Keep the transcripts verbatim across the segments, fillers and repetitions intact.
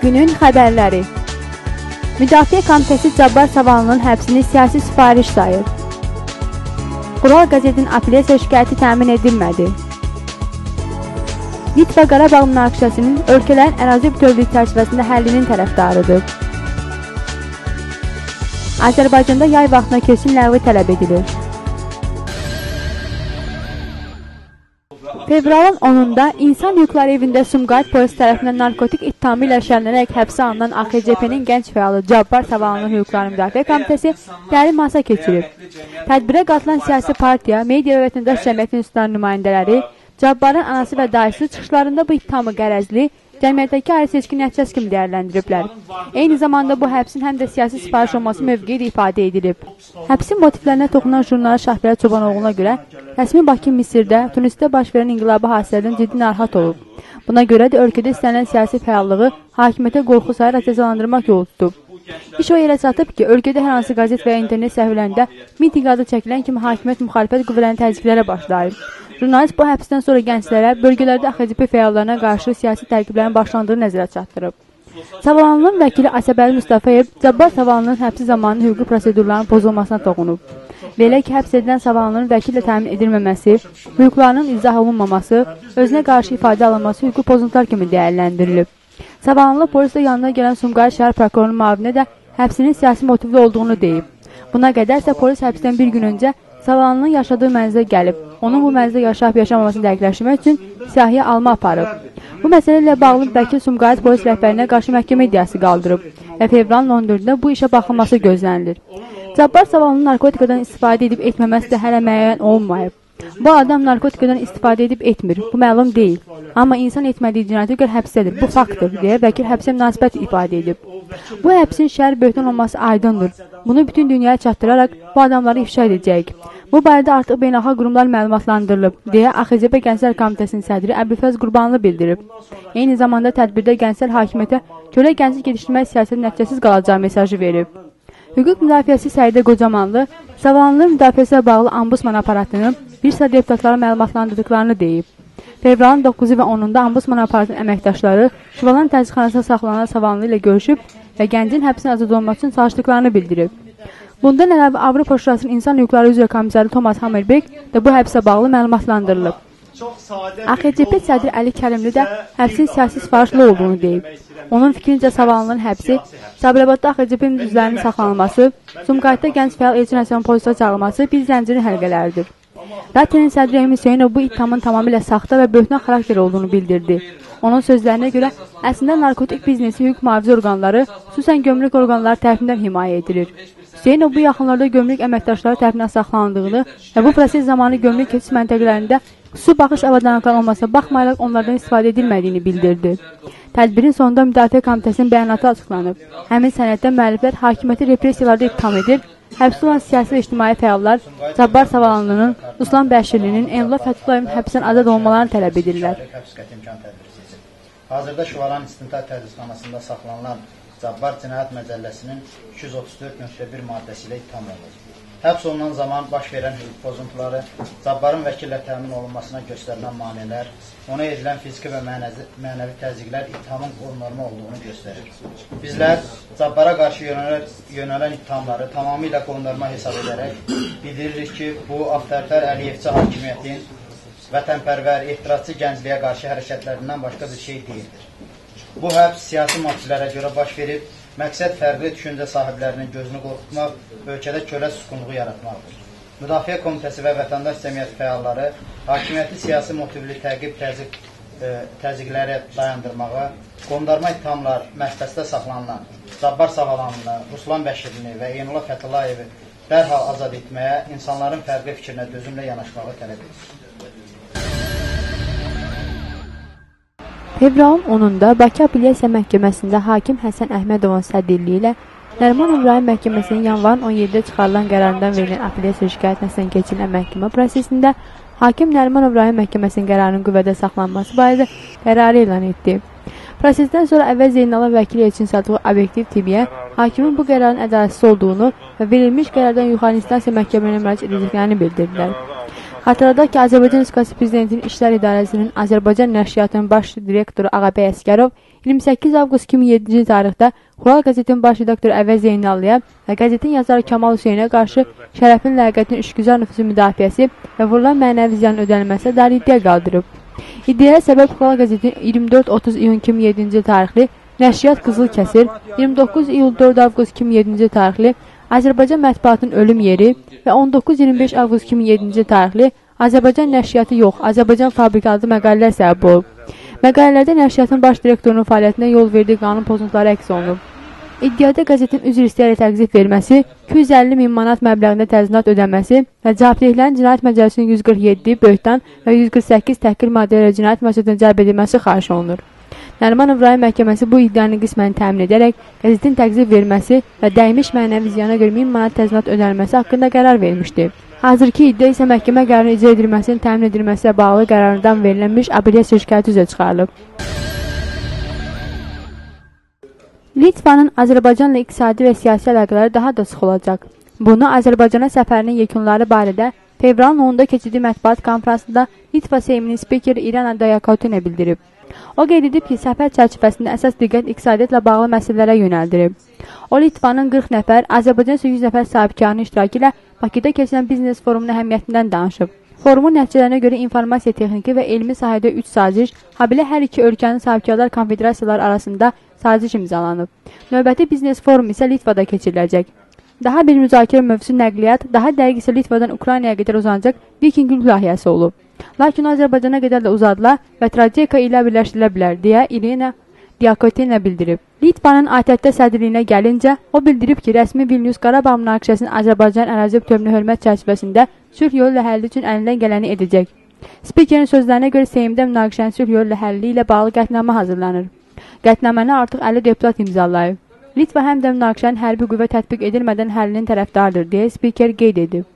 Günün xəbərləri. Müdafiə Komitəsi Cabbar Savalının həbsini siyasi sifariş sayır. Qural qəzetinin apellyasiya şikayəti təmin edilmədi. Litva Qarabağ münaqişəsinin ölkələrin ərazi bütövlüyü çərçivəsində həllinin tərəfdarıdır. Azərbaycanda yay vaxtına keçid ləğvi tələb edilir. Fevralın onunda İnsan Hüquqları evində Sumqayıt polis tərəfindən narkotik ittihamı ilə şərlənərək həbsə alınan A X C P-nin gənc fəalı Cabbar Savalının Hüquqları Müdafiə Komitəsi dərin masa keçirib. Tədbirə qatılan siyasi partiya, media və vətəndaş cəmiyyəti institutlarının nümayəndələri Cabbarın anası və dayısı çıxışlarında bu ittihamı qərəzli, cəmiyyətdəki ayrı seçki nəticəsi kimi dəyərləndiriblər. Eyni zamanda bu həbsin həm də siyasi sifariş olması mövqeyi də ifadə edilib. Həbsin motivlərinə toxunan jurnalist Şahbirə Çobanoğlu'na görə rəsmi Bakı Misirdə, Tunisdə baş verən inqilabi hadisələrdən ciddi narahat olub. Buna görə də ölkədə istənilən siyasi fəallığı hakimiyyətə qorxu sayaraq cəzalandırmaq yolu tutub. İş o yerə çatıb ki, ölkədə hər hansı qazet və ya internet səhifələrində mitinq adı çəkilən kimi hakimiyyət müxalifət qüvvələrinin təzyiqlərə başlayıb. Jurnalist bu həbsdən sonra gənclərə, bölgələrdə A X C P fəallarına qarşı siyasi tərkiblərin başlandığı nəzərə çatdırıb. Savalının vəkili Əsəbəli Mustafayev Cabbar Savalının həbsi zamanı hüquqi prosedurların pozulmasına toxunub. Belə ki, həbs edilən Savalının vəkillə təmin edilməməsi, hüquqlarının izah olunmaması, özünə qarşı ifadə alınması hüquqi pozuntular kimi dəyərləndirilib. Savalınlı polislə yanına gələn Sumqayıt şəhər prokurorunun müavinə də həbsinin siyasi motivli olduğunu deyib. Buna qədərsə polis həbsdən bir gün öncə Savalının yaşadığı mənzilə gəlib, onun bu mənzilə yaşayıb yaşamamasını dəqiqləşdirmək üçün siyahıya alma aparıb. Bu məsələ ilə bağlı vəkil Sumqayıt polis rəhbərinə qarşı məhkəmə iddiası qaldırıb və fevralın on dördündə bu işə baxılması gözlənilir. Cabbar Savalının narkotikadan istifadə edib etməməsi də hələ müəyyən olunmayıb. Bu adam narkotikadan istifadə edib etmir, bu məlum deyil. Amma insan etmədiyi cinayətə görə həbsdədir, bu faktdır, deyə vəkil həbsə münasibət ifadə edib. Bu həbsin şəhər böhtan olması aydındır. Bunu bütün dünyaya çatdıraraq bu adamları ifşa edəcəyik. Bu barədə artıq beynəlxalq qurumlar məlumatlandırılıb, deyə A X C P Gənclər Komitəsinin sədri Əbülfəz Qurbanlı bildirib. Eyni zamanda tədbirdə gənclər hakimiyyətə kölə gənclik yetişdirmək siyasəti nəticəsiz qalacağı mesajı verib. Hüquq müdafiəsi Səidə Qocamanlı, Savalının müdafiəsi ilə bağlı Ambusman aparatının bir sıra deputatlara məlumatlandırdıqlarını deyib. Fevralın doqquzu və onunda Ambusman aparatının əməkdaşları Şuvalan təzyiqxanasında saxlanan Savalını ilə görüşüb və gəncin həbsin azad olmaq üçün çalışdıqlarını bildirib. Bundan əlavə Avropa Şurasının İnsan Hüquqları üzrə komissarı Thomas Hammerberg də bu həbsə bağlı məlumatlandırılıb. A X C P sədri Əli Kərimli də həbsin siyasi sifarişli olduğunu deyib. Onun fikrincə Savalının həbsi, Sabirabadda A X C P-nin üzvlərinin saxlanılması, Sumqayıtda gənc fəal Elçin Həsənov polislə çağırılması bir zəncirin həlqələridir. Ratenin sədri Emin Hüseynov bu ittihamın tamamilə saxta və böhtan xarakter olduğunu bildirdi. Onun sözlərinə görə, əslində narkotik biznesi hüquq mühafizə orqanları, xüsusən gömrük orqanları tərəfindən himayə edilir. Hüseynov bu yaxınlarda gömrük əməkdaşları tərəfindən saxlanıldığını və bu proses zamanı gömrük keçid məntəqələrində su baxış avadanlıqları olmasa baxmayaraq onlardan istifadə edilmədiyini bildirdi. Tədbirin sonunda Müdafiə Komitəsinin bəyanatı açıqlanıb. Həmin sənəddə müəlliflər hakimiyyəti repressiyalarda ittiham edir, həbs olan siyasi və ictimai fəallar Cabbar Savalının, Ruslan Bəşirlinin, Enlula Fətullayevin həbsdən azad olmalarını tələb edirlər. Hazırda Şuvalan İstintaq Tədrisxanasında saxlanılan Cabbar Cinayət Məcəlləsinin iki yüz otuz dörd nöqtə bir maddəsi ilə ittiham olunur. Həbs olunan zaman baş verən hüquq pozuntuları, Cabbarın vəkillə təmin olunmasına göstərilən maneələr, ona edilən fiziki və mənəvi, mənəvi təzyiqlər ittihamın qorunma olduğunu göstərir. Bizlər Cabbara qarşı yönələn, yönələn ittihamları tamamilə qorunma hesab edərək bildiririk ki, bu avtoritar əliyevçi hakimiyyətin vətənpərvər, ehtiratçı gəncliyə qarşı hərəkətlərindən başqa bir şey deyildir. Bu həbs siyasi motivlərə görə baş verib, məqsəd fərqli düşüncə sahiblərinin gözünü qorxutmaq, ölkədə kölə susqunluğu yaratmaqdır. Müdafiə Komitəsi və vətəndaş cəmiyyəti fəalları hakimiyyəti siyasi motivli təqib təzyiq, e, təzyiqləri dayandırmağa, qondarma ittihamlar məhbəsdə saxlanılan Cabbar Savalını, Ruslan Bəşirini və Enlula Fətullayevi dərhal azad etməyə, insanların fərqli fikrinə dözümlə yanaşmağı tələb edir. Fevralın onunda Bakı Apellyasiya Məhkəməsində hakim Həsən Əhmədovun sədrliyi ilə Nərimanov rayon məhkəməsinin yanvarın on yeddidə çıxarılan qərarından verilən apellyasiya şikayətinə keçirilən məhkəmə prosesində hakim Nərimanov rayon məhkəməsinin qərarının qüvvədə saxlanması barədə qərarı elan etdi. Prosesdən sonra əvvəl Zeynalov vəkili Elçin Sadıqov obyektiv tibbiyə hakimin bu qərarın ədalətsiz olduğunu və verilmiş qərardan yuxarı instansiya məhkəməyə müraciət edəcəklərini bildirdilər. Xatırladaq ki, Azərbaycan Respublikası Prezidentinin İşlər İdarəsinin Azərbaycan Nəşriyyatının baş direktoru Ağabey Əsgərov iyirmi səkkiz avqust iki min yeddinci tarixdə Xural qəzetinin baş redaktoru Əvəz Zeynallıya və qəzetin yazarı Kamal Hüseynə qarşı şərəfin ləyaqətin işgüzar nüfuzu müdafiəsi və vurulan mənəvi ziyanın ödənilməsi dair iddia qaldırıb. İddiaya səbəb Xural qəzetinin iyirmi dörd otuz iyun iki min yeddinci tarixli Nəşriyyat Qızıl Kəsir, iyirmi doqquz iyul dörd avqust iki min yeddinci tarixli Azərbaycan mətbuatının ölüm yeri və on doqquz iyirmi beş avqust iki min yeddinci tarixli Azərbaycan nəşriyyatı yox, Azərbaycan fabrikatı məqalələr səbəb olub. Məqalələrdə nəşriyyatın baş direktorunun fəaliyyətinə yol verdiyi qanun pozuntuları əks olunub. İddiada qəzetin üzr istəyərək təqzif verməsi, iki yüz əlli min manat məbləğində təzminat ödəməsi və cavabdehlərin Cinayət Məcəlləsinin yüz qırx yeddi böhtan və yüz qırx səkkiz təhqir maddələri cinayət məsuliyyətinə cəlb edilməsi xahiş olunur. Nərimanov rayon məhkəməsi bu iddianı qismən təmin edərək qəzetin təqzif verməsi və dəymiş mənəvi ziyana görə min manat təzminat ödənilməsi haqqında qərar vermişdi. Hazırki iddia isə məhkəmə qərarının icra edilməsinin təmin edilməsi ilə bağlı qərarından verilmiş apellyasiya şikayəti üzrə çıxarılıb. Litvanın Azərbaycanla iqtisadi və siyasi əlaqələri daha da sıx olacaq. Bunu Azərbaycana səfərinin yekunları barədə fevralın onunda keçirdiyi mətbuat konfransında Litva Seyminin spikeri İrana Dayakotina bildirib. O qeyd edib ki, səfər çərçivəsində əsas diqqət iqtisadiyyatla bağlı məsələlərə yönəldirib. O, Litvanın qırx nəfər, Azərbaycan isə yüz nəfər sahibkarının iştirakı ilə Bakıda keçirilən biznes forumunun əhəmiyyətindən danışıb. Forumun nəticələrinə görə informasiya texniki və elmi sahədə üç saziş, habelə hər iki ölkənin sahibkarlar konfederasiyaları arasında saziş imzalanıb. Növbəti biznes forum isə Litvada keçiriləcək. Daha bir müzakirə mövzusu nəqliyyat, daha dəqiq isə Litvadan Ukraynaya qədər uzanacaq Viking yol layihəsi olub. Lakin Azərbaycana qədər də uzadıla və Tradeka ilə birləşdirilə bilər, deyə İrina Dayakotina bildirib. Litvanın A T T sədrliyinə gəlincə, o bildirib ki, rəsmi Vilnius Qarabağ münaqişəsinin Azərbaycan ərazi bütövlüyünə hörmət çərçivəsində sülh yolu ilə həlli üçün əlindən gələni edəcək. Spikerin sözlərinə görə Seymdə münaqişənin sülh yolu ilə həlli ilə bağlı qətnamə hazırlanır. Qətnaməni artıq əlli deputat imzalayıb. Litva həm də münaqişənin hərbi qüvvə tətbiq edilmədən həllinin tərəfdardır, deyə spiker qeyd edib.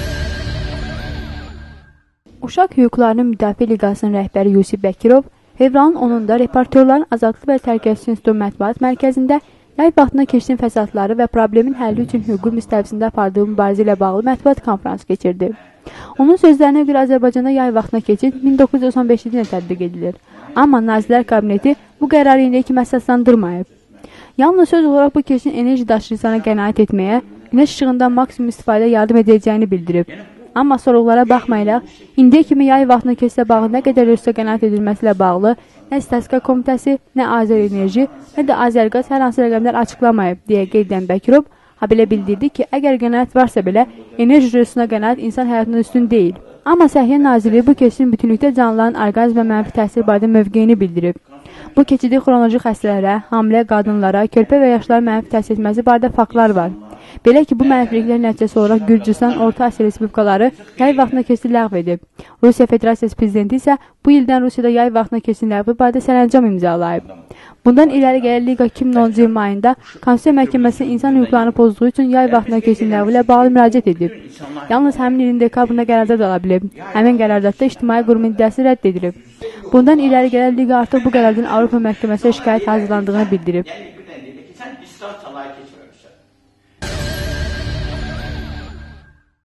Uşaq Hüquqlarının Müdafiə Liqasının rəhbəri Yusif Bəkirov fevralın onunda Reportyorların Azadlıq və Təhlükəsizlik İnstitutu Mətbuat Mərkəzində yay vaxtına keçdiyin fəsadları və problemin həlli üçün hüquq müstəvisində apardığı mübarizə ilə bağlı mətbuat konfransı keçirdi. Onun sözlərinə görə Azərbaycanda yay vaxtına keçid min doqquz yüz on beşinci ildə tətbiq edilir. Amma Nazirlər Kabineti bu qərarı indiyə kimi əsaslandırmayıb. Yalnız söz olaraq bu keçidin enerji daşıyıcısına qənaət etməyə, günəş işığından maksimum istifadə yardım edəcəyini bildirib. Amma sorğulara baxmayaraq, indiyə kimi yay vaxtına keçidə bağlı nə qədər resursa qənaət edilməsi ilə bağlı nə Statistika Komitəsi, nə Azər Enerji, nə də Azərqaz hər hansı rəqəmlər açıqlamayıb, deyə qeyd edən Bəkirov, habelə bildirdi ki, əgər qənaət varsa belə, enerji resursuna qənaət insan həyatından üstün deyil. Amma Səhiyyə Nazirliyi bu keçidin bütünlükdə canlıların orqanizmə mənfi təsir barədə mövqeyini bildirib. Bu keçidi xronoloji xəstələrə, hamilə qadınlara, körpə və yaşlara mənfi təsir etməsi barədə faktlar var. Belə ki, bu mənfiliklər nəticəsi olaraq Gürcüstan, Orta Asiya Respublikaları yay vaxtına keçid ləğv edib. Rusiya Federasiyası Prezidenti isə bu ildən Rusiyada yay vaxtına keçid ləğvi barədə sərəncam imzalayıb. Bundan iləri gələn Liqa iki min onuncu il mayında Konstitusiya Məhkəməsi insan hüquqlarını pozduğu üçün yay vaxtına keçid ləğvi ilə bağlı müraciət edib. Yalnız həmin ilin dekabrında qərarda da ala bilib. Həmin qərardatda ictimai qurum iddiası rədd edilib. Bundan iləri gələn Liqa artıq bu qərardan Avropa Məhkəməsinə şikayət hazırlandığını bildirib.